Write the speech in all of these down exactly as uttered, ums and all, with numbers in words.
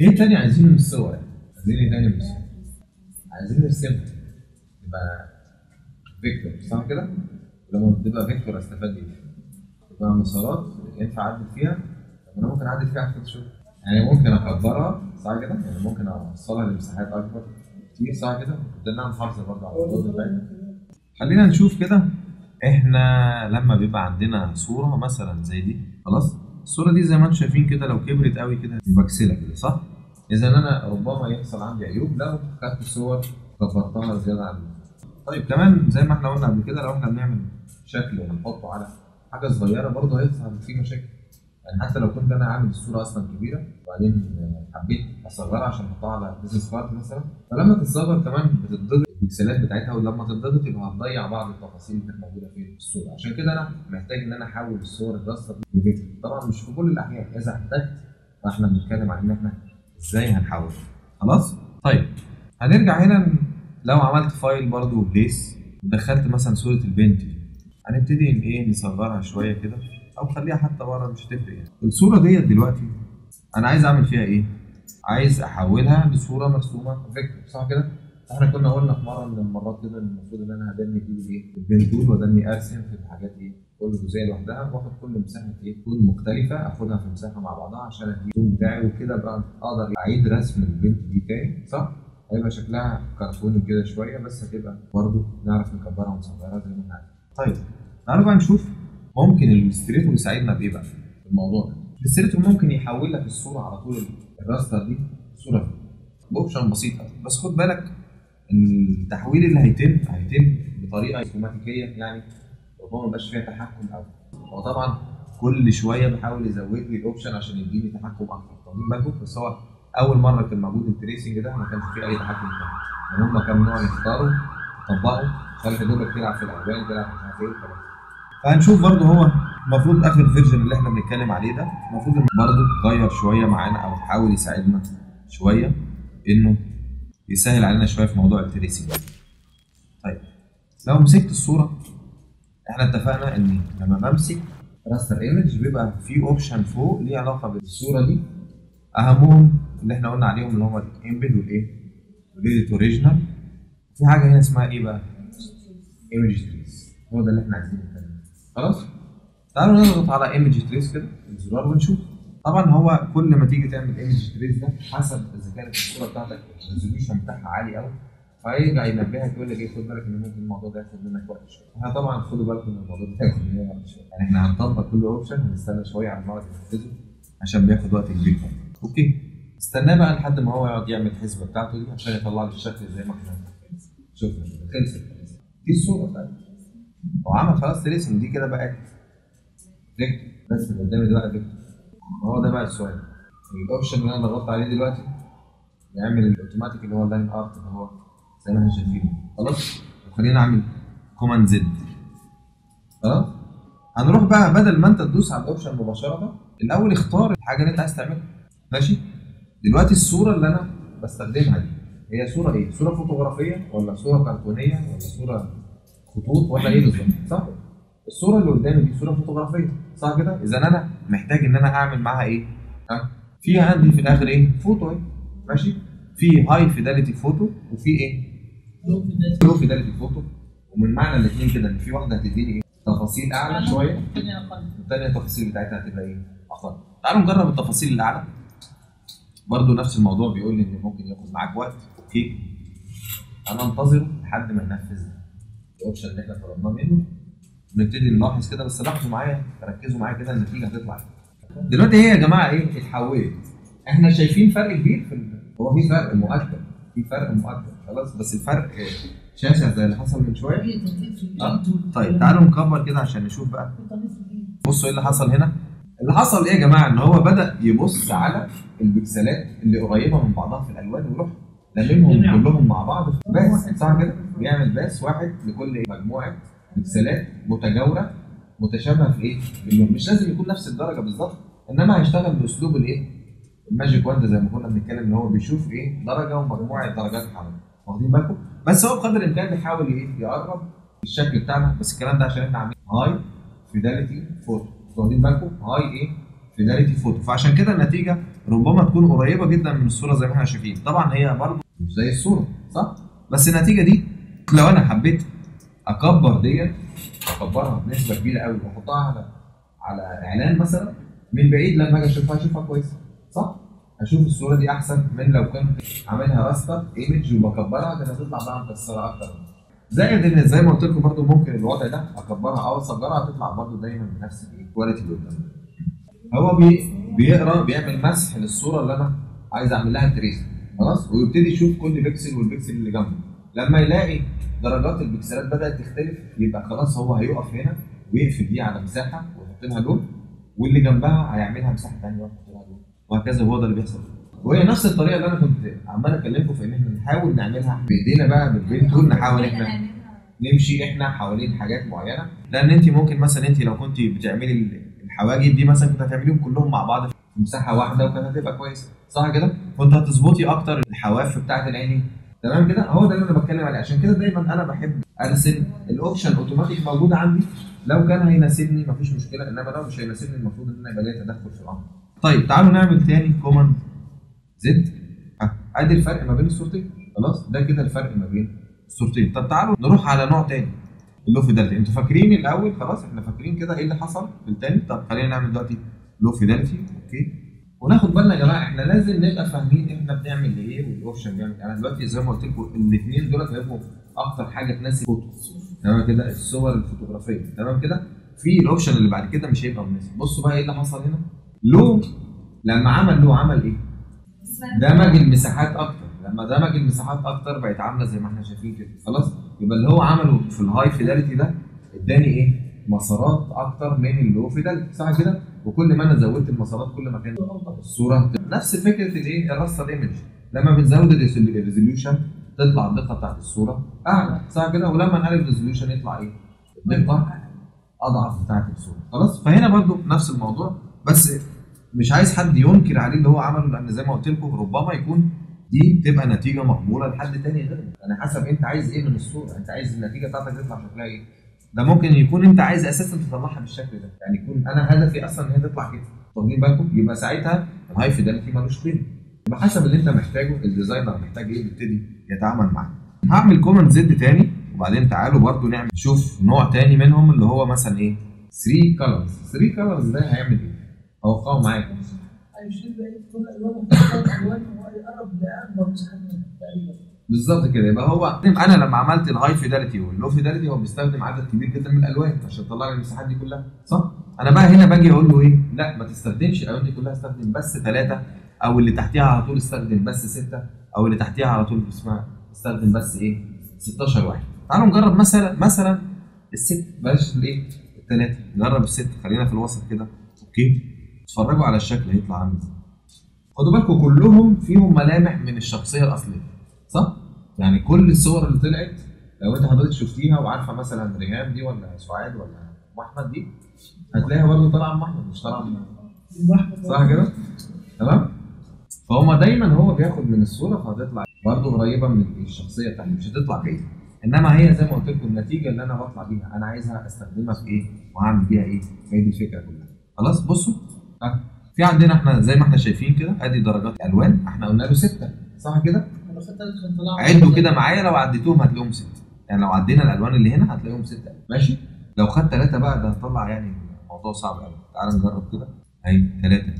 ايه تاني عايزينه من الصور؟ عايزين ايه تاني من الصور؟ عايزين نرسمها تبقى فيكتور صح كده؟ لما بتبقى فيكتور استفاد ايه؟ تبقى مسارات ينفع اعدل فيها. طب انا ممكن اعدل فيها على فوتوشوب، يعني ممكن اكبرها صح كده؟ يعني ممكن اوصلها لمساحات اكبر كتير صح كده؟ ده انها محافظه برضه على الجوده بتاعتها. خلينا نشوف كده. احنا لما بيبقى عندنا صوره مثلا زي دي خلاص، الصوره دي زي ما انتم شايفين كده لو كبرت قوي كده مبكسله كده صح؟ اذا انا ربما يحصل عندي عيوب لو خدت صور كبرتها زياده عن اللزوم. طيب كمان زي ما احنا قلنا قبل كده، لو احنا بنعمل شكل ونحطه على حاجه صغيره برضه هيحصل فيه مشاكل. يعني حتى لو كنت انا عامل الصوره اصلا كبيره وبعدين حبيت اصغرها عشان احطها على بيزنس كارد مثلا، فلما تتصغر كمان بتتضغط البكسلات بتاعتها، ولما تتضغط يبقى هتضيع بعض التفاصيل اللي كانت موجوده في الصوره. عشان كده انا محتاج ان انا احول الصور الراستر دي لفيديو. طبعا مش في كل الاحيان، اذا احتجت فاحنا بنتكلم عن ان احنا ازاي هنحول. خلاص؟ طيب هنرجع هنا. لو عملت فايل برضو بليس ودخلت مثلا صوره البنت دي، هنبتدي ان ايه نصغرها شويه كده او خليها حتى بره مش هتفرق يعني. الصوره ديت دلوقتي انا عايز اعمل فيها ايه؟ عايز احولها لصوره مرسومه فيكتور صح كده؟ احنا كنا قلنا في مره من المرات كده ان المفروض ان انا هدني دي بالايه؟ بالبين تول، وادني ارسم في الحاجات ايه؟ كل جزئيه لوحدها، واخد كل مساحه ايه؟ تول مختلفه اخدها في مساحه مع بعضها عشان ادي التول بتاعي، وكده بقى اقدر اعيد رسم البنت دي تاني صح؟ هيبقى شكلها كرتوني كده شويه، بس هتبقى برضه نعرف نكبرها ونصغرها زي ما احنا عايزين. طيب تعالوا بقى نشوف ممكن الاستريتور يساعدنا بايه بقى في الموضوع ده. الاستريتور ممكن يحول لك الصوره على طول الراستر دي صوره باوبشن بسيطه، بس خد بالك ان التحويل اللي هيتم هيتم بطريقه اوتوماتيكيه، يعني ربما ما يبقاش فيها تحكم قوي. هو طبعا كل شويه بيحاول يزود لي الاوبشن عشان يديني تحكم اكتر. واخدين بالكم؟ بس هو اول مره كان موجود التريسنج ده ما كانش فيه اي تحكم تاني، يعني هم كانوا نوع يختاروا يطبقوا خلي دوبك تلعب في الالوان تلعب مش عارف ايه وخلاص. فهنشوف برضه هو المفروض اخر فيرجن اللي احنا بنتكلم عليه ده المفروض برضه غير شويه معانا او يحاول يساعدنا شويه انه يسهل علينا شويه في موضوع التريسنج. طيب لو مسكت الصوره، احنا اتفقنا ان لما بمسك راستر ايمج بيبقى في اوبشن فوق ليه علاقه بالصوره دي، اهمهم اللي احنا قلنا عليهم اللي هم الامبيد والايه؟ والايديت اوريجينال. في حاجه هنا اسمها ايه بقى؟ ايمج تريس. هو ده اللي احنا عايزين نتكلم. خلاص؟ تعالوا نضغط على ايمج تريس كده الزرار ونشوف. طبعا هو كل ما تيجي تعمل ايمج تريس ده حسب اذا كانت الصوره بتاعتك الريزوليوشن بتاعها عالي قوي، فهيرجع ينبهك يقول لك ايه خد بالك ان ممكن الموضوع ده ياخد منك وقت شويه. احنا طبعا خدوا بالكم ان الموضوع ده هياخد مننا وقت شويه، يعني احنا هنطبق كل اوبشن هنستنى شويه على ما ننفذه عشان بياخد وقت كبير. اوكي استناه بقى لحد ما هو يقعد يعمل الحسبه بتاعته دي عشان يطلع لي الشكل زي ما احنا شفنا. خلصت دي الصوره بتاعتي، هو عمل خلاص تريسنج دي كده بقت فيكتور، بس اللي قدامي ده بقى فيكتور. هو ده بقى السؤال، الاوبشن اللي انا ضغطت عليه دلوقتي يعمل الاوتوماتيك اللي هو اللاين ارت اللي هو زي ما احنا شايفين. خلاص وخلينا نعمل كوماند زد. خلاص هنروح بقى بدل ما انت تدوس على الاوبشن مباشره الاول اختار الحاجه اللي انت عايز تعملها. ماشي دلوقتي الصوره اللي انا بستخدمها دي هي صوره ايه؟ صوره فوتوغرافيه ولا صوره كرتونيه ولا صوره خطوط ولا ايه بالظبط؟ صح؟ الصوره اللي قدامي دي صوره فوتوغرافيه صح كده؟ اذا انا محتاج ان انا اعمل معاها ايه؟ ها؟ في عندي في الاخر ايه؟ فوتو اهي. ماشي؟ في هاي فيداليتي فوتو وفي ايه؟ لو فيداليتي فوتو، ومن معنى الاثنين كده ان في واحده هتديني ايه؟ تفاصيل اعلى شويه والثانيه التفاصيل بتاعتها هتبقى ايه؟ اقل. تعالوا نجرب التفاصيل الاعلى. برضه نفس الموضوع بيقول لي ان ممكن ياخد معاك وقت. اوكي انا انتظر لحد ما ينفذ الاوبشن اللي احنا طلبناه منه نبتدي نلاحظ كده. بس لاحظوا معايا ركزوا معايا كده النتيجه هتطلع دلوقتي هي يا جماعه ايه؟ اتحولت. احنا شايفين فرق كبير في ال... هو في فرق مؤكد في فرق مؤكد خلاص، بس الفرق شاسع زي اللي حصل من شويه. آه. طيب تعالوا نكبر كده عشان نشوف بقى. بصوا ايه اللي حصل هنا. اللي حصل ايه يا جماعه؟ ان هو بدا يبص على البكسلات اللي قريبه من بعضها في الالوان ويروح لممهم كلهم مع بعض باس صح كده؟ بيعمل باس واحد لكل مجموعه بكسلات متجاوره متشابهه في ايه؟ باللون. مش لازم يكون نفس الدرجه بالظبط، انما هيشتغل باسلوب الايه؟ الماجيك وند زي ما كنا بنتكلم ان هو بيشوف ايه؟ درجه ومجموعه درجات حواليه. واخدين بالكم؟ بس هو بقدر الامكان بيحاول ايه؟ يقرب الشكل بتاعنا، بس الكلام ده عشان احنا عاملين هاي فيداليتي فوتو. واخدين بالكم؟ هاي ايه؟ فيداليتي فوتو، فعشان كده النتيجه ربما تكون قريبه جدا من الصوره زي ما احنا شايفين. طبعا هي برضه مش زي الصوره صح، بس النتيجه دي لو انا حبيت اكبر ديت اكبرها بنسبه كبيره قوي واحطها على على اعلان مثلا، من بعيد لما اجي اشوفها اشوفها كويسه صح؟ اشوف الصوره دي احسن من لو كنت عاملها راستر ايمج وبكبرها، كانت هتطلع بقى مكسره اكتر. زائد ان زي ما قلت لكم برضه ممكن الوضع ده اكبرها او اصغرها تطلع برضه دايما بنفس الكواليتي اللي قدامنا. هو بي بيقرا بيعمل مسح للصوره اللي انا عايز اعمل لها تريس خلاص، ويبتدي يشوف كل بيكسل والبيكسل اللي جنبه. لما يلاقي درجات البكسلات بدات تختلف يبقى خلاص هو هيقف هنا ويقفل دي على مساحه ويحط لها لون، واللي جنبها هيعملها مساحه ثانيه ويحط لها لون، وهكذا. هو ده اللي بيحصل. وهي نفس الطريقه اللي انا كنت عمال اكلمكم في ان احنا نحاول نعملها بايدينا بقى بالبين تول، نحاول احنا نمشي احنا حوالين حاجات معينه. لان انت ممكن مثلا انت لو كنت بتعملي الحواجب دي مثلا كنت هتعمليهم كلهم مع بعض في مساحه واحده وكانت هتبقى كويسه صح كده؟ كنت هتظبطي اكتر الحواف بتاعت العينين تمام كده. هو ده اللي انا بتكلم عليه. عشان كده دايما انا بحب ارسم الاوبشن اوتوماتيك موجود عندي، لو كان هيناسبني مفيش مشكله، انما لو مش هيناسبني المفروض ان انا يبقى ليا تدخل في الامر. طيب تعالوا نعمل تاني كوماند زد. ادي الفرق ما بين الصورتين خلاص، ده كده الفرق ما بين الصورتين. طب تعالوا نروح على نوع تاني اللو فيداليتي. انتوا فاكرين الاول خلاص، احنا فاكرين كده ايه اللي حصل في التاني. طب خلينا نعمل دلوقتي لو فيداليتي اوكي، وناخد بالنا يا جماعه احنا لازم نبقى فاهمين احنا بنعمل ايه والاوبشن بيعمل ايه. انا دلوقتي زي ما قلت لكم الاثنين دول هيبقوا اكتر حاجه تناسب فوتو تمام كده، الصور الفوتوغرافيه تمام كده. في الاوبشن اللي بعد كده مش هيبقى مناسب. بصوا بقى ايه اللي حصل هنا. لو لما عمل لو عمل ايه؟ دمج المساحات اكتر. لما دمج المساحات اكتر بقت عامله زي ما احنا شايفين كده خلاص. يبقى اللي هو عمله في الهاي فيداليتي ده اداني ايه؟ مسارات اكتر من اللو فيداليتي صح كده؟ وكل ما انا زودت المسارات كل ما كانت الصوره نفس فكره الايه؟ الراستر ايمج. لما بنزود الريزوليوشن تطلع الدقه بتاعت الصوره اعلى صح كده؟ ولما نقلل الريزوليوشن يطلع ايه؟ الدقه اضعف بتاعت الصوره خلاص. فهنا برضو نفس الموضوع، بس مش عايز حد ينكر عليه اللي هو عمله، لان زي ما قلت لكم ربما يكون دي تبقى نتيجه مقبوله لحد تاني غيرنا. انا حسب انت عايز ايه من الصوره، انت عايز النتيجه بتاعتك تطلع شكلها ايه. ده ممكن يكون انت عايز اساسا تطلعها بالشكل ده، يعني يكون انا هدفي اصلا ان هي تطلع كده واخدين بالكم. يبقى ساعتها الهاي فيداليتي ملوش قيمه. يبقى حسب اللي انت محتاجه الديزاينر محتاج ايه بيبتدي يتعامل معاه. هعمل كومنت زد تاني وبعدين تعالوا برضو نعمل نشوف نوع تاني منهم اللي هو مثلا ايه ثلاثة كلرز. ثلاثة كلرز ده هيعمل ايه؟ توقعوا معايا. هيشيل بقيه كل الالوان ويختار الوان ويقرب لاكبر مساحه منها تقريبا. بالظبط كده. يبقى هو انا لما عملت الهاي فيداليتي واللو فيداليتي هو بيستخدم عدد كبير جدا من الالوان عشان يطلع لي المساحات دي كلها صح؟ انا بقى هنا باجي اقول له ايه؟ لا ما تستخدمش الالوان دي كلها، استخدم بس ثلاثه، او اللي تحتيها على طول استخدم بس سته، او اللي تحتيها على طول اسمها استخدم بس ايه؟ ستاشر واحد. تعالوا نجرب مثلا مثلا الست، بلاش الايه؟ الثلاثه، نجرب الست، خلينا في الوسط كده اوكي؟ اتفرجوا على الشكل هيطلع عامل ازاي. خدوا بالكم كلهم فيهم ملامح من الشخصيه الاصليه صح؟ يعني كل الصور اللي طلعت لو انت حضرتك شفتيها وعارفه مثلا ريهام دي ولا سعاد ولا ام احمد دي هتلاقيها برضه طالعه ام احمد مش طالعه ام احمد صح كده؟ تمام؟ فهو دايما هو بياخد من الصوره فهتطلع برضه قريبه من الشخصيه بتاعتي، مش هتطلع بعيده. انما هي زي ما قلت لكم النتيجه اللي انا بطلع بيها انا عايزها استخدمها في ايه؟ وهعمل بيها ايه؟ هي دي الفكره كلها. خلاص بصوا في عندنا احنا زي ما احنا شايفين كده ادي درجات الالوان احنا قلنا له سته صح كده؟ عدوا كده معايا، لو عديتوهم هتلاقيهم سته، يعني لو عدينا الالوان اللي هنا هتلاقيهم سته ماشي؟ لو خد ثلاثه بقى ده هطلع يعني الموضوع صعب قوي. تعال نجرب كده اهي ثلاثه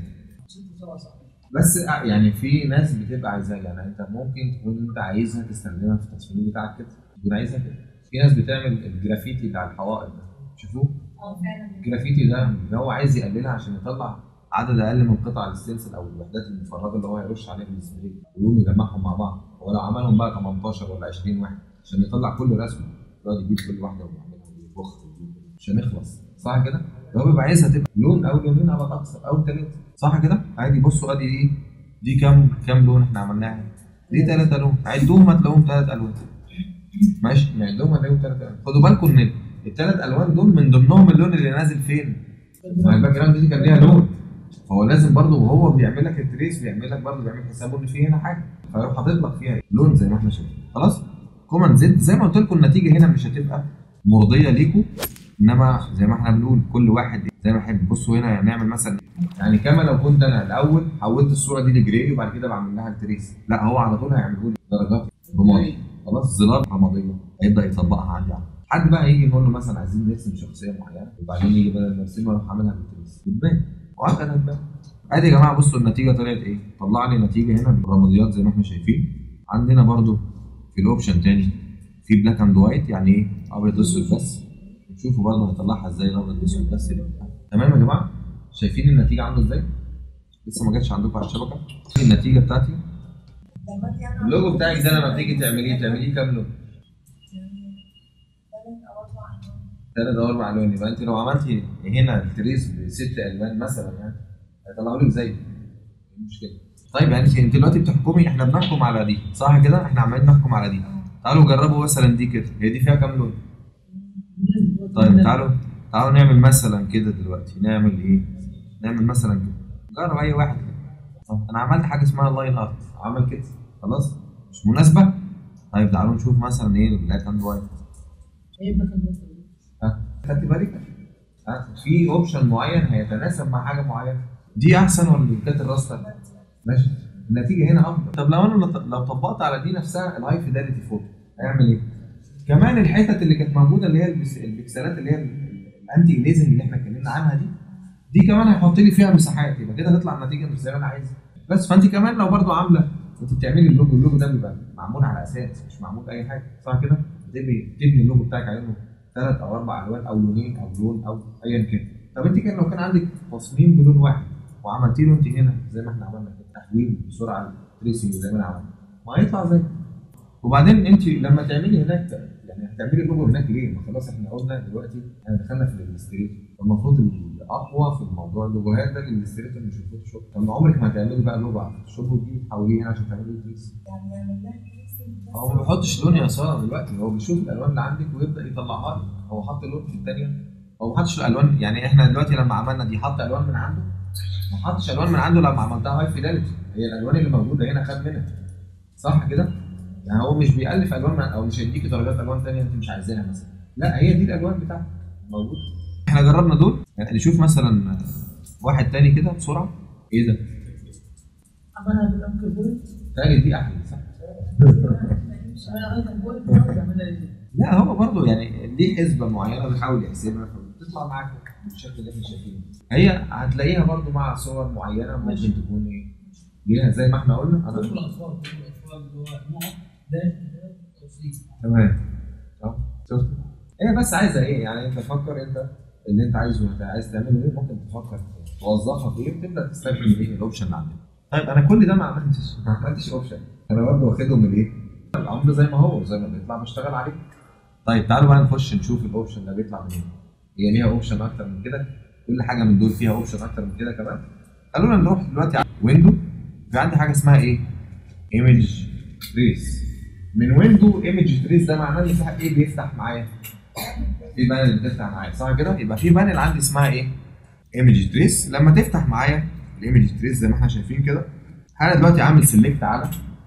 بس. يعني في ناس بتبقى عايزاها، يعني انت ممكن تكون انت عايزها تستخدمها في التصميم بتاعك كده تكون عايزها كده. في ناس بتعمل الجرافيتي بتاع الحوائط ده شوفوه؟ اه فعلا الجرافيتي ده اللي هو عايز يقللها عشان يطلع عدد اقل من قطع الستنسل او الوحدات المفرغه اللي هو هيرش عليها السبراي ويقوم يجمعهم مع بعض. هو لو عملهم بقى تمنتاشر ولا عشرين واحد عشان يطلع كل رسمه يقعد يجيب كل واحده ويعملها ويبخ مش هنخلص صح كده؟ هو بيبقى عايزها تبقى لون او لونين على الاكثر او ثلاثه صح كده؟ عادي. بصوا ادي ايه؟ دي كام كام لون احنا عملناها؟ دي ثلاثه لون، عدوهم هتلاقوهم ثلاث الوان ماشي؟ نعدهم هنلاقيهم ثلاث الوان. خدوا بالكم ان الثلاث الوان دول من ضمنهم اللون اللي نازل فين؟ ما الباك جراوند دي كان ليها لون، فهو لازم برضه وهو بيعمل لك التريس بيعمل لك برضه بيعمل حسابه ان في هنا حاجه فيروح حاطط لك فيها لون زي ما احنا شايفين. خلاص؟ كوماند زد زي ما قلت لكم النتيجه هنا مش هتبقى مرضيه ليكم انما زي ما احنا بنقول كل واحد زي ما يحب. بصوا هنا نعمل مثلا يعني كما لو كنت انا الاول حولت الصوره دي لجراي وبعد كده بعمل لها التريس، لا هو على طول هيعمله لي درجات رمادي، خلاص ظلال رماديه هيبدا يطبقها عندي على حد بقى يجي نقول له مثلا عايزين نرسم شخصيه معينه وبعدين يجي بدل ما نرسمها اروح عاملها بالتريس بتبان وهكذا هتبان. ادي يا جماعه بصوا النتيجه طلعت ايه؟ طلع لي نتيجه هنا بالرماديات زي ما احنا شايفين. عندنا برده في الاوبشن تاني في بلاك اند وايت، يعني ايه؟ ابيض اسود بس. شوفوا برضه هيطلعها ازاي الابيض الاسود بس دي. تمام يا جماعه؟ شايفين النتيجه عامله ازاي؟ لسه ما جاتش عندكم على الشبكه؟ النتيجه بتاعتي اللوجو بتاعك ده لما بتيجي تعمليه تعمليه كام لون؟ ثلاث او اربع الوان. يبقى انت لو عملتي هنا التريس بست الوان مثلا يعني هيطلعوا لك زي ايه المشكله؟ طيب يعني انت انت دلوقتي بتحكمي، احنا بنحكم على دي صح كده؟ احنا عمالين نحكم على دي. تعالوا جربوا مثلا دي كده، هي دي فيها كام لون؟ طيب تعالوا تعالوا نعمل مثلا كده دلوقتي، نعمل ايه؟ نعمل مثلا كده، جرب اي واحد كده. طب انا عملت حاجه اسمها لاين ارت، عمل كده خلاص مش مناسبه. طيب تعالوا نشوف مثلا ايه البلاك اند وايت. ايه بلاك اند وايت؟ ها خدت بالك؟ ها في اوبشن معين هيتناسب مع حاجه معينه، دي احسن ولا اللي كانت الراستر؟ ماشي النتيجه هنا افضل. طب لو انا لو طبقت على دي نفسها الهاي فيداليتي فوتو هيعمل ايه؟ كمان الحتت اللي كانت موجوده اللي هي البكسلات اللي هي الانتي اليزنج اللي احنا اتكلمنا عنها دي، دي كمان هيحط لي فيها مساحات، يبقى كده تطلع النتيجه مش زي ما انا عايزها. بس فانت كمان لو برضو عامله انت بتعملي اللوجو، اللوجو ده بيبقى معمول على اساس مش معمول اي حاجه صح كده؟ بتبني تبني اللوجو بتاعك على انه ثلاث او اربع الوان او لونين او لون او ايا كان. طب انت كان لو كان عندك تصميم بلون واحد وعملتي له انت هنا زي ما احنا عملنا كده تحويل بسرعه تريسنج زي ما انا عملت ما هيطلع زي. وبعدين انت لما تعملي هناك يعني هتعملي اللوجو هناك ليه؟ ما خلاص احنا قلنا دلوقتي احنا دخلنا في الالستريتور، المفروض الاقوى في الموضوع اللوجوهات ده الالستريتور مش الفوتوشوب. طب ما عمرك ما هتعملي بقى لوجو على الفوتوشوب وتجيبي تحوليه هنا عشان تعملي تريس. يعني يعمل لها تريس هو ما بيحطش لون يا ساره دلوقتي، هو بيشوف الالوان اللي عندك ويبدا يطلعها لك. هو حط لون في الثانيه، هو ما حطش الالوان. يعني احنا دلوقتي لما عملنا دي حط الوان من عنده؟ ما حطش الوان من عنده لما عملتها هاي فيداليتي، هي الالوان اللي موجوده هنا خد منها صح كده؟ يعني هو مش بيألف الوان او مش هيديكي درجات الوان ثانيه انت مش عايزاها مثلا، لا هي دي الالوان بتاعتك موجوده. احنا جربنا دول، يعني نشوف مثلا واحد تاني كده بسرعه. ايه ده؟ عملها بالانكر بوينت. تاني دي احلى صح؟ لا هو برضه يعني دي حسبه معينه بيحاول يحسبها فبتطلع معاك بالشكل اللي احنا شايفينه. هي هتلاقيها برضه مع صور معينه ممكن تكون ايه؟ ليها زي ما احنا قلنا. انا كل الاصوات كل الاصوات اللي هو نقط ده توصيل. تمام اه شفت؟ هي بس عايزه ايه؟ يعني انت فكر انت اللي انت عايزه انت عايز تعمله ايه، ممكن تفكر توظفها في ايه وتبدا تستخدم ايه الاوبشن اللي عندك. طيب انا كل ده ما عملتش ما عملتش اوبشن، انا برضه واخدهم من ايه؟ الامر زي ما هو زي ما بيطلع بشتغل عليه. طيب تعالوا بقى نخش نشوف الاوبشن ده بيطلع منين. هي ليها اوبشن اكتر من كده، كل حاجه من دول فيها اوبشن اكتر من كده كمان. خلونا نروح دلوقتي على ويندو. في عندي حاجه اسمها ايه؟ ايمج تريس. من ويندو ايمج تريس ده معناه ان في ايه بيفتح معايا؟ في بانل بتفتح معايا صح كده؟ يبقى في بانل عندي اسمها ايه؟ ايمج تريس. لما تفتح معايا الايمج تريس زي ما احنا شايفين كده، انا دلوقتي عامل سيلكت على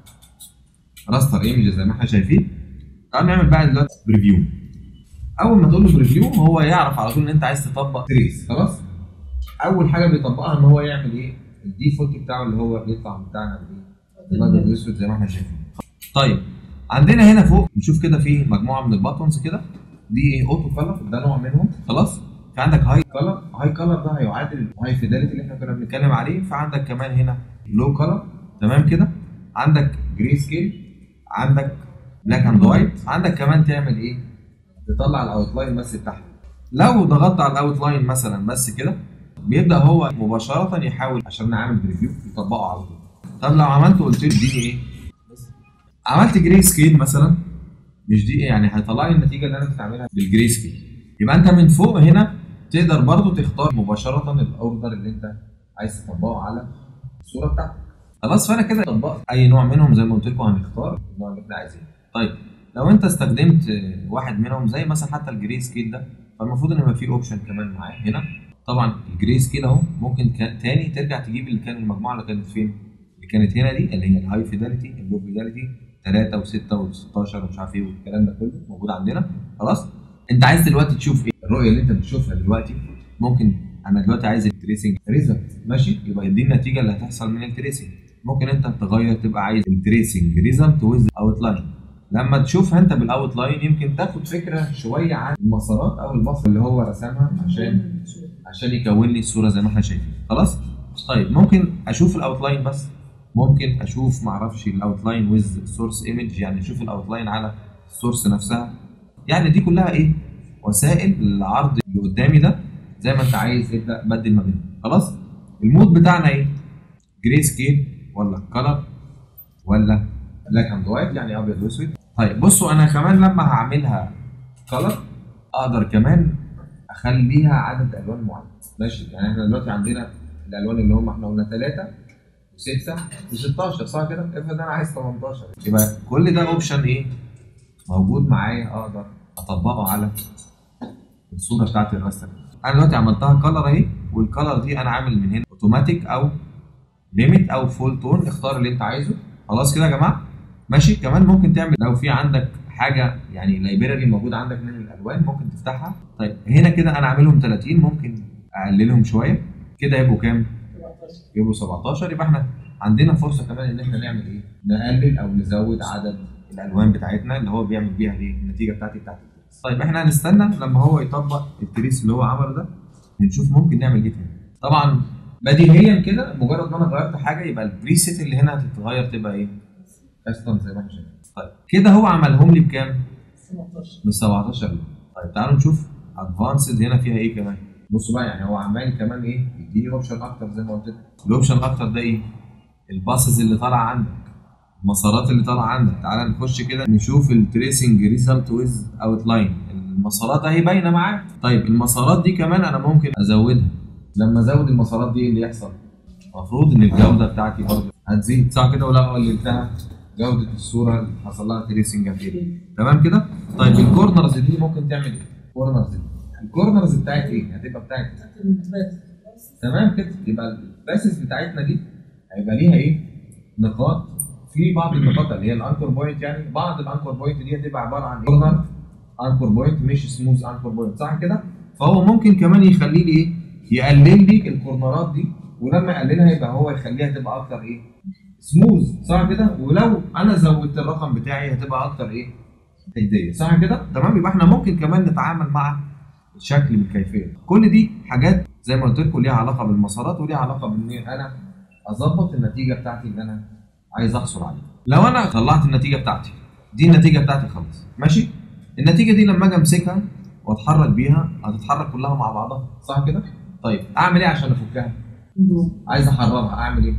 راستر ايمج زي ما احنا شايفين. تعال نعمل بقى دلوقتي بريفيو. اول ما تقول له بريفيو هو يعرف على طول ان انت عايز تطبق تريس خلاص. اول حاجه بيطبقها ان هو يعمل ايه؟ الديفولت بتاعه اللي هو بيطلع بتاعنا بايه؟ الابيض والاسود زي ما احنا شايفين. طيب عندنا هنا فوق نشوف كده في مجموعه من الباتونز كده، دي ايه؟ اوتو كلر ده نوع منهم خلاص. في عندك هاي كلر، هاي كلر ده هيعادل الهاي فيداليتي اللي احنا كنا بنتكلم عليه. فعندك كمان هنا لو كلر تمام كده، عندك جري سكيل، عندك بلاك اند وايت، عندك كمان تعمل ايه؟ تطلع الاوتلاين بس بتاعها. لو ضغطت على الاوتلاين مثلا بس كده بيبدا هو مباشره يحاول عشان نعمل بريفيو يطبقه على طول. طب لو عملت قلت له دي ايه؟ عملت جري سكيل مثلا، مش دي ايه يعني هيطلع لي النتيجه اللي انا كنت عاملها بالجري سكيل. يبقى انت من فوق هنا تقدر برضو تختار مباشره الاوردر اللي انت عايز تطبقه على الصوره بتاعتك. خلاص فانا كده طبقت اي نوع منهم زي ما قلت لكم هنختار النوع اللي احنا عايزينه. طيب لو انت استخدمت واحد منهم زي مثلا حتى الجري سكيل ده فالمفروض ان يبقى فيه اوبشن كمان معاه هنا. طبعا الجري سكيل اهو ممكن تاني ترجع تجيب اللي كان المجموعه اللي كانت فين؟ اللي كانت هنا دي اللي هي الهاي فيداليتي، اللو فيداليتي ثلاثة و6 و16 ومش عارف ايه والكلام ده كله موجود عندنا خلاص. انت عايز دلوقتي تشوف ايه؟ الرؤيه اللي انت بتشوفها دلوقتي ممكن انا دلوقتي عايز التريسنج ريزلت ماشي، يبقى دي النتيجه اللي هتحصل من التريسنج. ممكن انت تغير تبقى عايز التريسنج ريزلت ويز اوت لاين. لما تشوفها انت بالاوت لاين يمكن تاخد فكره شويه عن المسارات او المسار اللي هو رسمها عشان عشان يكون لي الصوره زي ما احنا شايفين. خلاص؟ طيب ممكن اشوف الاوت لاين بس، ممكن اشوف معرفش الاوت لاين ويز سورس ايمج، يعني اشوف الاوت لاين على السورس نفسها. يعني دي كلها ايه؟ وسائل العرض اللي قدامي ده زي ما انت عايز ابدا بدل ما بينهم. خلاص؟ المود بتاعنا ايه؟ جراي سكيل ولا كلر ولا بلاك اند وايت يعني ابيض واسود. طيب بصوا انا كمان لما هعملها كلر اقدر كمان اخليها عدد الوان معين ماشي. يعني احنا دلوقتي عندنا الالوان اللي هم احنا قلنا ثلاثة و6 و16 صح كده؟ افرض انا عايز تمنتاشر يبقى كل ده اوبشن ايه؟ موجود معايا اقدر اطبقه على الصوره بتاعت الرسم. انا دلوقتي عملتها كلر اهي، والكلر دي انا عامل من هنا اوتوماتيك او ليميت او فول تون، اختار اللي انت عايزه. خلاص كده يا جماعه؟ ماشي. كمان ممكن تعمل لو في عندك حاجه يعني لايبراري موجود عندك من الالوان ممكن تفتحها. طيب هنا كده انا عاملهم ثلاثين، ممكن اقللهم شويه كده يبقوا كام؟ يبقوا سبعتاشر. يبقى احنا عندنا فرصه كمان ان احنا نعمل ايه؟ نقلل او نزود عدد الالوان بتاعتنا اللي هو بيعمل بيها ايه؟ النتيجه بتاعتي بتاعت التريس. طيب احنا هنستنى لما هو يطبق التريس اللي هو عمله ده ونشوف ممكن نعمل ايه تاني. طبعا بديهيا كده مجرد ما انا غيرت حاجه يبقى البريسيت اللي هنا هتتغير تبقى ايه؟ كاستم زي ما احنا شايفين. طيب كده هو عملهم لي بكام؟ سبعتاشر ب سبعتاشر. طيب تعالوا نشوف ادفانسد هنا فيها ايه كمان. بصوا بقى يعني هو عمال كمان ايه؟ يديني اوبشن اكتر زي ما قلت لك. الاوبشن اكتر ده ايه؟ الباسز اللي طالعه عندك، المسارات اللي طالعه عندك. تعالى نخش كده نشوف التريسنج ريزلت ويز اوت لاين. المسارات اهي باينه معاك. طيب المسارات دي كمان انا ممكن ازودها. لما ازود المسارات دي ايه اللي يحصل؟ المفروض ان الجوده بتاعتي برضه هتزيد صح كده؟ ولا قللتها جوده الصوره اللي حصل لها تريسنج هتقل. تمام كده؟ طيب الكورنرز دي ممكن تعمل ايه؟ الكورنرز دي الكورنرز بتاعت ايه؟ هتبقى بتاعت تمام كده. يبقى الباسز بتاعتنا دي هيبقى ليها ايه؟ نقاط. في بعض النقاط اللي هي الانكور بوينت، يعني بعض الانكور بوينت دي هتبقى عباره عن كورنر انكور بوينت مش سموث انكور بوينت صح كده؟ فهو ممكن كمان يخلي لي ايه؟ يقلل لي الكورنرات دي، ولما يقللها يبقى هو يخليها تبقى اكتر ايه؟ سموث صح كده؟ ولو انا زودت الرقم بتاعي هتبقى اكتر ايه؟ حديه صح كده؟ تمام. يبقى احنا ممكن كمان نتعامل مع الشكل بالكيفيه. كل دي حاجات زي ما قلت لكم ليها علاقه بالمسارات وليها علاقه بان انا اظبط النتيجه بتاعتي اللي انا عايز احصل عليها. لو انا طلعت النتيجه بتاعتي دي النتيجه بتاعتي خلاص ماشي. النتيجه دي لما اجي امسكها واتحرك بيها هتتحرك كلها مع بعضها صح كده؟ طيب اعمل ايه عشان افكها؟ عايز احررها اعمل ايه؟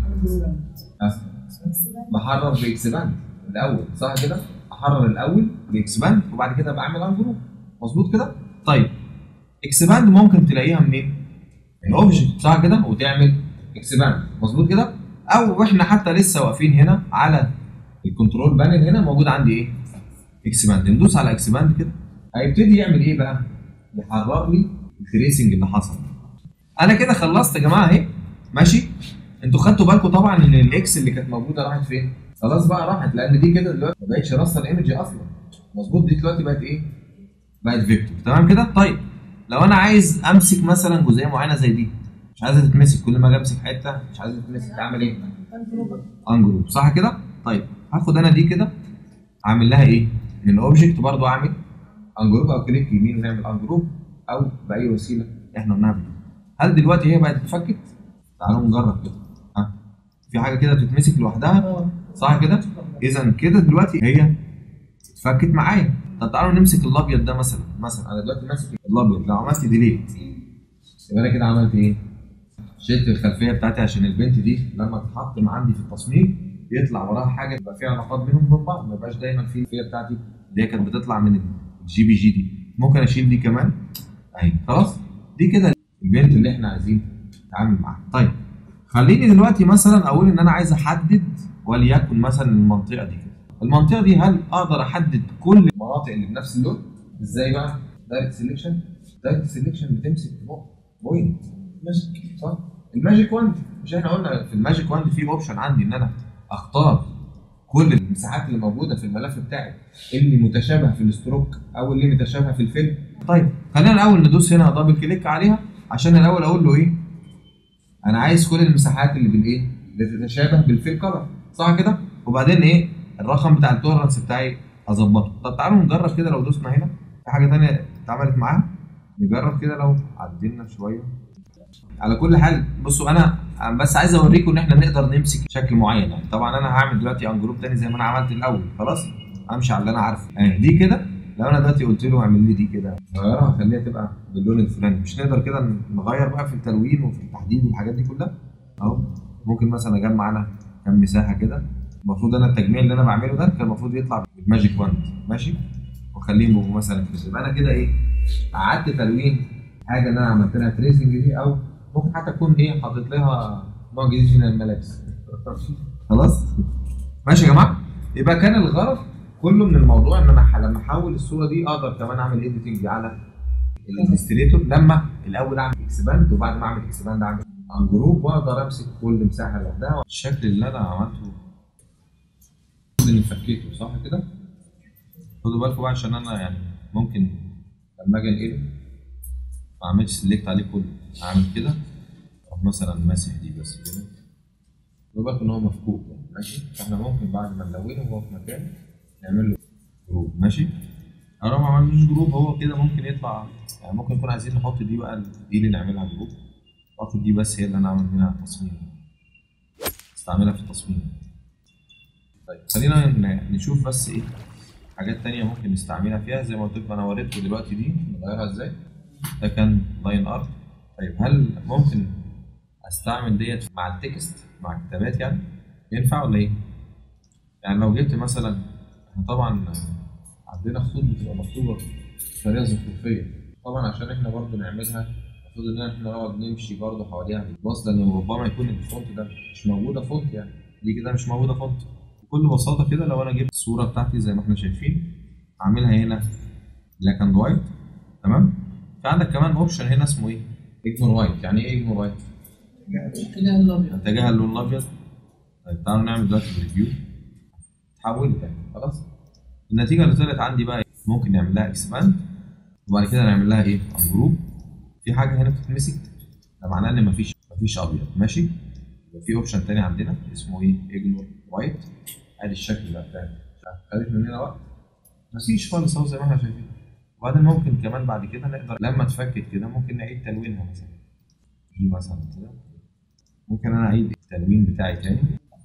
بحرر باكسباند الاول صح كده؟ احرر الاول باكسباند وبعد كده بعمل انجروب مظبوط كده؟ طيب اكسباند ممكن تلاقيها منين؟ من اوبجكت صح كده؟ وتعمل اكسباند مظبوط كده؟ او احنا حتى لسه واقفين هنا على الكنترول بانل هنا موجود عندي ايه؟ اكسباند. ندوس على اكسباند كده هيبتدي يعمل ايه بقى؟ يحرر لي التريسنج اللي حصل. انا كده خلصت يا جماعه اهي ماشي. انتوا خدتوا بالكم طبعا ان الاكس اللي كانت موجوده راحت فين؟ خلاص بقى راحت، لان دي كده دلوقتي ما بقتش راسه الايمج اصلا مظبوط. دي دلوقتي بقت ايه؟ بقت فيكتور تمام كده؟ طيب لو انا عايز امسك مثلا جزئيه معينه زي دي مش عايزها تتمسك، كل ما اجي امسك حته مش عايزها تتمسك اعمل ايه؟ انجروب صح كده؟ طيب هاخد انا دي كده اعمل لها ايه؟ من الاوبجكت برضو اعمل انجروب او كليك يمين ونعمل انجروب او باي وسيله احنا بنعمل. هل دلوقتي هي بقت اتفكت؟ تعالوا نجرب كده. ها في حاجه كده بتتمسك لوحدها صح كده؟ اذا كده دلوقتي هي اتفكت معايا. طب تعالوا نمسك الابيض ده مثلا. مثلا انا دلوقتي ماسك الابيض، لو عملت ديليت يبقى انا كده عملت ايه؟ شلت الخلفيه بتاعتي عشان البنت دي لما تتحط عندي في التصميم يطلع وراها حاجه يبقى فيها علاقات بينهم وبين بعض، ما يبقاش دايما في الخلفيه بتاعتي اللي هي كانت بتطلع من الجي بي جي دي. ممكن اشيل دي كمان اهي خلاص. دي كده البنت اللي احنا عايزين نتعامل معاها. طيب خليني دلوقتي مثلا اقول ان انا عايز احدد وليكن مثلا المنطقه دي كده. المنطقه دي هل اقدر احدد كل المناطق اللي بنفس اللون؟ ازاي بقى؟ دايركت سيلكشن. دايركت سيلكشن بتمسك نقطه بوينت ماجيك صح؟ الماجيك واند مش احنا قلنا في الماجيك واند في اوبشن عندي ان انا اختار كل المساحات اللي موجوده في الملف بتاعي اللي متشابهه في الستروك او اللي متشابهه في الفيل. طيب خلينا الاول ندوس هنا دبل كليك عليها عشان الاول اقول له ايه؟ انا عايز كل المساحات اللي بالايه؟ اللي تتشابه بالفيل كلر، صح كده؟ وبعدين ايه؟ الرقم بتاع التولرنس بتاعي اظبطه. طب تعالوا نجرب كده لو دوسنا هنا في حاجه ثانيه اتعملت معاها. نجرب كده لو عدلنا شويه. على كل حال بصوا انا بس عايز اوريكم ان احنا نقدر نمسك شكل معين يعني. طبعا انا هعمل دلوقتي ان جروب تاني زي ما انا عملت الاول، خلاص امشي على اللي انا عارفه يعني. دي كده لو انا دلوقتي قلت له اعمل لي دي كده غيرها خليها تبقى باللون الفلاني، مش نقدر كده نغير بقى في التلوين وفي التحديد والحاجات دي كلها اهو. ممكن مثلا اجمع انا كام مساحه كده. المفروض انا التجميع اللي انا بعمله ده كان المفروض يطلع بالماجيك واند ماشي، واخليهم مثلا كده. يبقى انا كده ايه؟ قعدت تلوين حاجه اللي انا عملت لها تريسنج دي، او ممكن حتى تكون ايه حاطط لها نوع جديد من الملابس. خلاص ماشي يا جماعه. يبقى كان الغرض كله من الموضوع ان انا لما احول الصوره دي اقدر كمان اعمل اديتنج على الانستليتور، لما الاول اعمل اكسباند وبعد ما اعمل اكسباند اعمل ان جروب واقدر امسك كل مساحه لوحدها. الشكل اللي انا عملته اللي فكيته صح كده. خدوا بالكم بقى عشان انا يعني ممكن لما اجي انقله ما اعملش سيلكت عليه كله، اعمل كده اروح مثلا ماسح دي بس كده. خدوا بالكم ان هو مفكوك يعني ماشي. فاحنا ممكن بعد ما نلونه وهو في مكان نعمل له جروب ماشي. انا لو ما عملناش جروب هو كده ممكن يطلع يعني. ممكن نكون عايزين نحط دي بقى دي اللي نعملها جروب، واخد دي بس هي اللي انا اعمل منها تصميم استعملها في التصميم. طيب خلينا نشوف بس ايه حاجات تانية ممكن نستعملها فيها. زي ما قلت لكم انا وريتكم دلوقتي دي نغيرها ازاي. ده كان لاين ارت. طيب هل ممكن استعمل ديت مع التكست مع الكتابات يعني؟ ينفع ولا ايه؟ يعني لو جبت مثلا احنا طبعا عندنا خطوط بتبقى مكتوبه بطريقه زخرفيه، طبعا عشان احنا برضه نعملها المفروض ان احنا نقعد نمشي برضه حواليها بالباص، لان ربما يكون الفونت ده مش موجوده فونت يعني. دي كده مش موجوده فونت. بكل بساطه كده لو انا جبت الصوره بتاعتي زي ما احنا شايفين اعملها هنا بلاك اند وايت تمام. في عندك كمان اوبشن هنا اسمه ايه؟ اجمر وايت. يعني ايه اجمر وايت؟ اتجاه الابيض. اتجاه اللون الابيض. طيب تعالوا نعمل دلوقتي ريفيو. تحولت يعني خلاص. النتيجه اللي طلعت عندي بقى ممكن نعمل لها اكسباند وبعد كده نعمل لها ايه؟ ان جروب. في حاجه هنا بتتمسك ده معناه ان مفيش مفيش ابيض ماشي. يبقى في اوبشن تاني عندنا اسمه ايه؟ اجمر وايت. ادي الشكل بقى بتاعي. خدت مننا وقت؟ مفيش خالص اهو زي ما احنا شايفين. وبعدين ممكن كمان بعد كده نقدر لما اتفكت كده ممكن نعيد تلوينها مثلا. دي مثلا كده ممكن انا اعيد التلوين بتاعي تاني.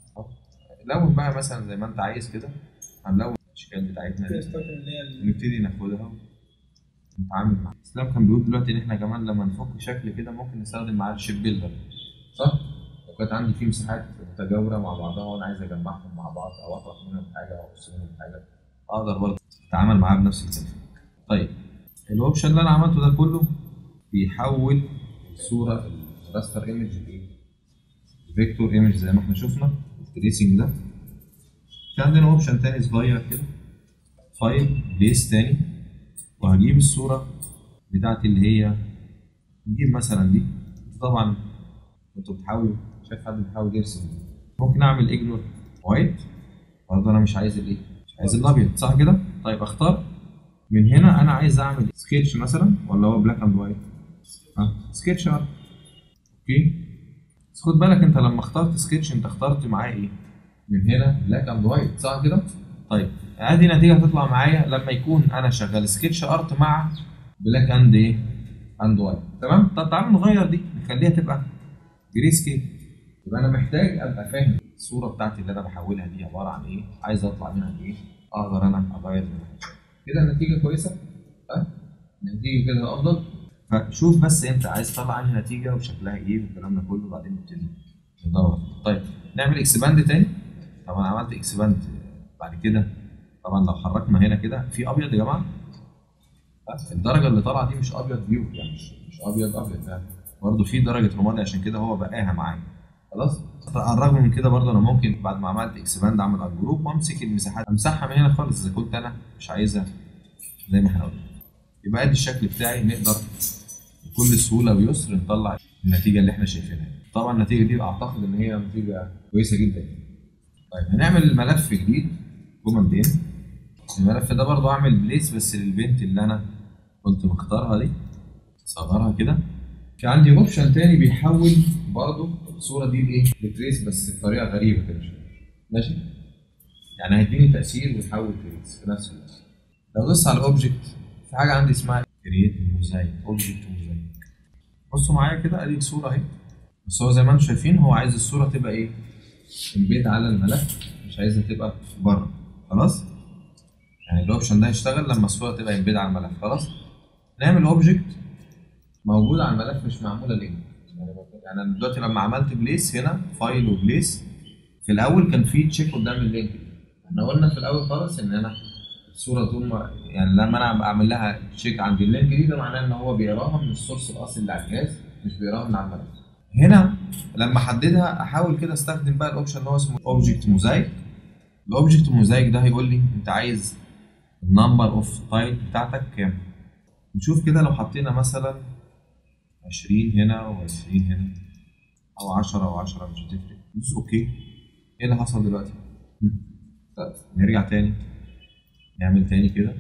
لون بقى مثلا زي ما انت عايز كده. هنلون الاشكال بتاعتنا دي ونبتدي ناخدها ونتعامل معاها. اسلام كان بيقول دلوقتي ان احنا كمان لما نفك شكل كده ممكن نستخدم معاه الشيب بيلدر صح؟ لو كانت عندي فيه مساحات متجاوره مع بعضها وانا عايز اجمعهم مع بعض او اطرح منهم حاجه او اقص منهم حاجه اقدر برضه اتعامل معاه بنفس الكلام. طيب الاوبشن اللي انا عملته ده كله بيحول الصوره الراستر ايمج لايه؟ فيكتور ايمج زي ما احنا شفنا التريسنج ده. في عندنا اوبشن تاني صغير كده فايل بليس تاني، وهجيب الصوره بتاعتي اللي هي نجيب مثلا دي. طبعا انتوا بتحاولوا شايف حد بيحاول يرسم ممكن اعمل اجنور وايت برضه انا مش عايز الايه؟ مش عايز الابيض صح كده؟ طيب اختار من هنا انا عايز اعمل سكتش مثلا ولا هو بلاك اند وايت؟ ها سكتش ارت اوكي. بس خد بالك انت لما اخترت سكتش انت اخترت معاه ايه؟ من هنا بلاك اند وايت صح كده؟ طيب ادي نتيجه هتطلع معايا لما يكون انا شغال سكتش ارت مع بلاك اند ايه؟ اند وايت تمام؟ طب تعالوا نغير دي نخليها تبقى جري سكيل. يبقى انا محتاج ابقى فاهم الصوره بتاعتي اللي انا بحولها دي عباره عن ايه؟ عايز اطلع منها بايه؟ اقدر انا اغير منها. كده النتيجه كويسه؟ ها؟ النتيجه كده افضل؟ فشوف بس انت عايز تطلع عنها نتيجه وشكلها ايه والكلام ده كله وبعدين نبتدي ندور. طيب نعمل اكسباند تاني. طبعا عملت اكسباند بعد كده طبعا لو حركنا هنا كده في ابيض يا جماعه. الدرجه اللي طالعه دي مش ابيض فيو يعني مش مش ابيض ابيض يعني برضه في درجه رمادي عشان كده هو بقاها معايا خلاص. على الرغم من كده برضه انا ممكن بعد ما عملت اكسباند اعمل ان جروب وامسك المساحات امسحها من هنا خالص اذا كنت انا مش عايزها زي ما احنا قلنا. يبقى ادي الشكل بتاعي نقدر بكل سهوله ويسر نطلع النتيجه اللي احنا شايفينها. طبعا النتيجه دي اعتقد ان هي نتيجه كويسه جدا. طيب هنعمل ملف جديد كوماندين. الملف ده برضه اعمل بليس بس للبنت اللي انا كنت مختارها دي، صغرها كده. في عندي اوبشن تاني بيحول برضه الصوره دي لايه؟ لتريس بس بطريقه غريبه كده شويه. ماشي؟ يعني هيديني تاثير ويحول تريس في نفس الوقت. لو دوست على الاوبجكت في حاجه عندي اسمها كرييت موزايك، اوبجكت موزايك. بصوا معايا كده ادي الصوره اهي، بس هو زي ما انتم شايفين هو عايز الصوره تبقى ايه؟ امبيد على الملف، مش عايزها تبقى بره. خلاص؟ يعني الاوبشن ده يشتغل لما الصوره تبقى امبيد على الملف. خلاص؟ نعمل اوبجكت موجود على الملف مش معموله لينك. يعني انا دلوقتي لما عملت بليس هنا فايل وبليس، في الاول كان في تشيك قدام اللينك. احنا قلنا في الاول خالص ان انا الصوره طول ما يعني لما انا اعمل لها تشيك عند اللينك دي، ده معناه ان هو بيقراها من السورس الاصلي اللي على الجهاز، مش بيقراها من على الملف. هنا لما احددها احاول كده استخدم بقى الاوبشن اللي هو اسمه اوبجكت موزايك. الاوبجكت موزايك ده هيقول لي انت عايز النمبر اوف تايب بتاعتك كام. نشوف كده لو حطينا مثلا عشرين هنا و20 هنا او عشرة و10 مش هتفرق. دوس اوكي. ايه اللي حصل دلوقتي؟ طيب نرجع تاني نعمل تاني كده،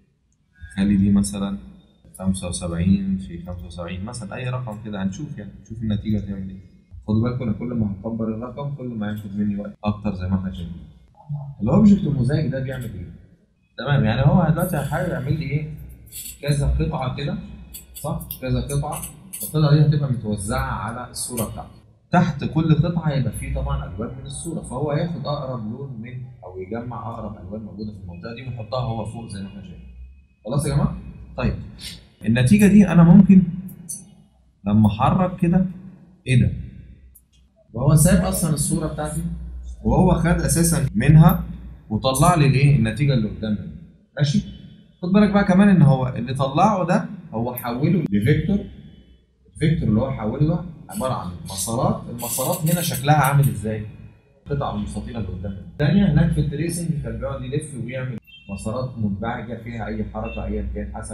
نخلي دي مثلا خمسة وسبعين في خمسة وسبعين مثلا، اي رقم كده هنشوف يعني نشوف النتيجه هتعمل ايه. خدوا بالكم انا كل ما هكبر الرقم كل ما هياخد مني وقت اكتر زي ما احنا شايفين. الاوبجكت الموزايك ده بيعمل ايه؟ تمام، يعني هو دلوقتي هيحاول يعمل لي ايه؟ كذا قطعه كده، صح؟ كذا قطعه، القطعه دي هتبقى متوزعه على الصوره بتاعته. تحت كل قطعه هيبقى فيه طبعا الوان من الصوره، فهو هياخد اقرب لون من او يجمع اقرب الوان موجوده في المنطقه دي ويحطها هو فوق زي ما احنا شايفين. خلاص يا جماعه؟ طيب النتيجه دي انا ممكن لما احرك كده، ايه ده؟ وهو ساب اصلا الصوره بتاعتي وهو خد اساسا منها وطلع لي الايه؟ النتيجه اللي قدامنا. ماشي؟ خد بالك بقى كمان ان هو اللي طلعه ده هو حوله لفيكتور. الفيكتور اللي هو حوله ده عباره عن مسارات، المسارات هنا شكلها عامل ازاي؟ القطعه المستطيله اللي قدامنا. الثانيه هناك في التريسنج كان بيقعد يلف ويعمل مسارات منبعجه فيها اي حركه ايا كان حسب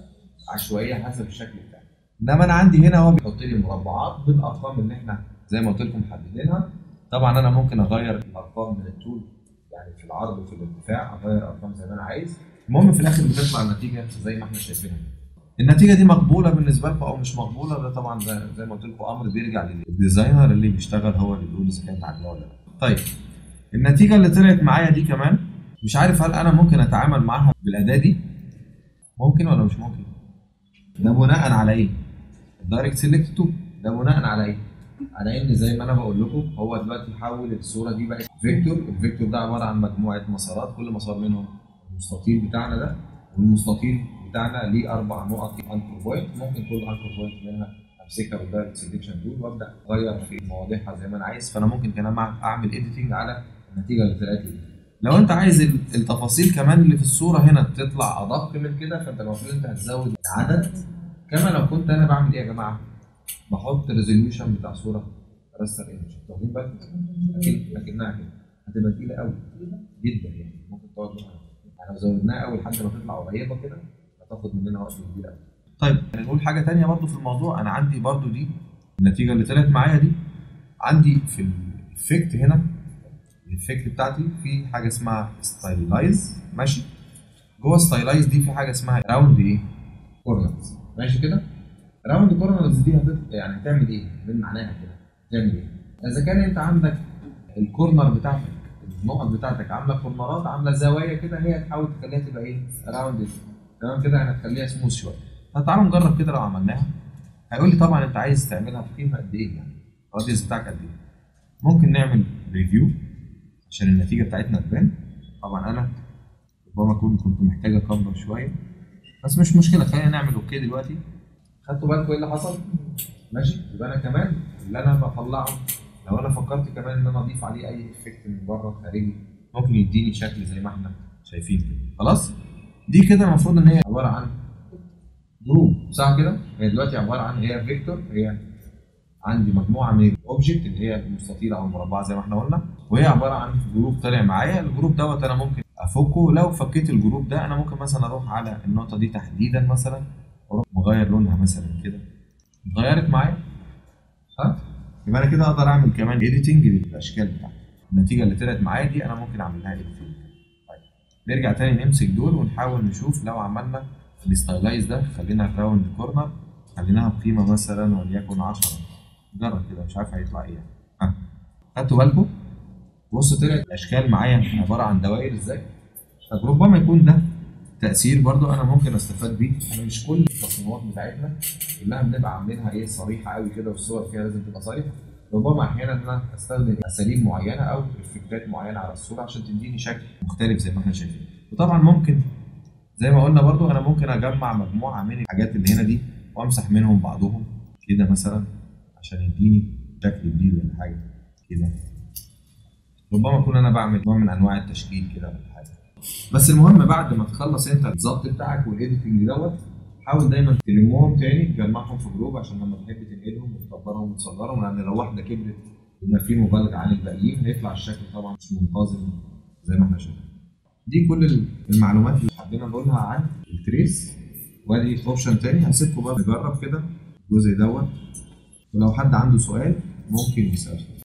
عشوائيه حسب الشكل بتاعها. انما انا عندي هنا هو بيحط لي مربعات بالارقام اللي احنا زي ما قلت لكم محددينها. طبعا انا ممكن اغير الارقام من الطول يعني في العرض وفي الارتفاع، اغير ارقام زي ما انا عايز. المهم في الاخر بتطلع النتيجه زي ما احنا شايفينها. النتيجه دي مقبوله بالنسبه لكم او مش مقبوله، ده طبعا زي ما قلت لكم امر بيرجع للديزاينر اللي بيشتغل، هو اللي بيقول اذا كانت عاجباه ولا لا. طيب النتيجه اللي طلعت معايا دي كمان مش عارف هل انا ممكن اتعامل معاها بالاداه دي؟ ممكن ولا مش ممكن؟ ده بناء على ايه؟ الدايركت سيلكت تو ده بناء على ايه؟ على ان زي ما انا بقول لكم هو دلوقتي حول الصوره دي بقت فيكتور. الفيكتور ده عباره عن مجموعه مسارات، كل مسار منهم المستطيل بتاعنا ده، والمستطيل بتاعنا ليه اربع نقط انكر بوينت. ممكن كل انكر بوينت منها امسكها بالدايركت سيلكشن تول وابدا اغير في مواضيعها زي ما انا عايز. فانا ممكن كمان اعمل اديتنج على النتيجه اللي طلعت لي. لو انت عايز التفاصيل كمان اللي في الصوره هنا تطلع ادق من كده، فانت المفروض انت هتزود العدد. كما لو كنت انا بعمل ايه يا جماعه؟ بحط ريزوليوشن بتاع صوره راستر ايمج. واخدين بالكم؟ اكيد اكنها كده هتبقى تقيله قوي جدا يعني، ممكن تقعد يعني لو زودناها قوي لحد ما تطلع قريبه كده هتاخد مننا وقت كبير قوي. طيب نقول حاجه ثانيه برضو في الموضوع. انا عندي برضو دي النتيجه اللي طلعت معايا دي، عندي في الافكت هنا الافكت بتاعتي في حاجه اسمها ستايلايز. ماشي؟ جوه ستايلايز دي في حاجه اسمها راوند ايه؟ كورنرز. ماشي كده؟ راوند كورنرز دي هتط... يعني هتعمل ايه؟ من معناها كده هتعمل ايه؟ اذا كان انت عندك الكورنر بتاعتك، النقط بتاعتك عامله كورنرات، عامله زوايا كده، هي تحاول تخليها تبقى ايه؟ راوند. تمام كده؟ يعني هتخليها سموث شويه. فتعالوا نجرب كده لو عملناها. هيقول لي طبعا انت عايز تعملها في قيمه قد ايه يعني؟ الراديوس بتاعك قد ايه؟ ممكن نعمل ريفيو عشان النتيجه بتاعتنا تبان. طبعا انا ربما اكون كنت محتاج اكبر شويه بس مش مشكله، خلينا نعمل اوكي دلوقتي. خدتوا بالكم ايه اللي حصل؟ ماشي؟ يبقى انا كمان اللي انا بطلعه لو انا فكرت كمان ان انا اضيف عليه اي افكت من بره خارجي ممكن يديني شكل زي ما احنا شايفين كده. خلاص؟ دي كده المفروض ان هي عباره عن جروب، صح كده؟ هي دلوقتي عباره عن هي فيكتور، هي عندي مجموعه من الاوبجكت اللي هي المستطيله او المربعه زي ما احنا قلنا، وهي عباره عن جروب طالع معايا. الجروب دوت انا ممكن افكه. لو فكيت الجروب ده انا ممكن مثلا اروح على النقطه دي تحديدا مثلا واروح مغير لونها مثلا كده، اتغيرت معايا. ها؟ يبقى انا كده اقدر اعمل كمان اديتنج للاشكال بتاعتي. النتيجه اللي طلعت معايا دي انا ممكن اعمل لها ايديتنج. طيب نرجع تاني نمسك دول ونحاول نشوف لو عملنا الستايلايز ده، خلينا الراوند كورنر خليناها بقيمه مثلا وليكن عشرة. جرب كده مش عارف هيطلع ايه. ها خدتوا بالكم؟ بص طلعت الاشكال معايا عباره عن دوائر ازاي؟ طب ربما يكون ده تاثير برضو انا ممكن استفاد بيه. انا مش كل التصميمات بتاعتنا كلها بنبقى عاملينها ايه صريحه قوي كده والصور فيها لازم تبقى صريحه. ربما احيانا انا استخدم اساليب معينه او افكتات معينه على الصوره عشان تديني شكل مختلف زي ما احنا شايفين. وطبعا ممكن زي ما قلنا برضو انا ممكن اجمع مجموعه من الحاجات اللي هنا دي وامسح منهم بعضهم كده مثلا عشان يديني شكل جديد ولا حاجه كده. ربما اكون انا بعمل نوع من انواع التشكيل كده ولا حاجه. بس المهم بعد ما تخلص انت الظبط بتاعك والايديتنج دوت حاول دايما تلمهم تاني تجمعهم في جروب عشان لما تحب تنقلهم وتكبرهم وتصغرهم، لان لو واحده كبرت يبقى في مبالغه عن الباقيين هيطلع الشكل طبعا مش منتظم زي ما احنا شايفين. دي كل المعلومات اللي حبينا نقولها عن التريس. وادي اوبشن تاني هسيبكم بقى نجرب كده الجزء دوت، ولو حد عنده سؤال ممكن يسأله.